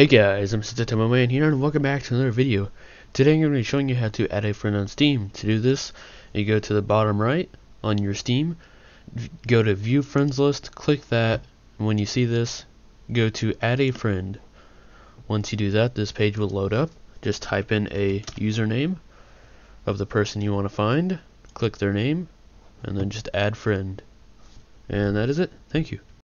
Hey guys, I'm Man here and welcome back to another video. Today I'm going to be showing you how to add a friend on Steam. To do this, you go to the bottom right on your Steam, go to View Friends List, click that, and when you see this, go to Add a Friend. Once you do that, this page will load up. Just type in a username of the person you want to find, click their name, and then just Add Friend. And that is it. Thank you.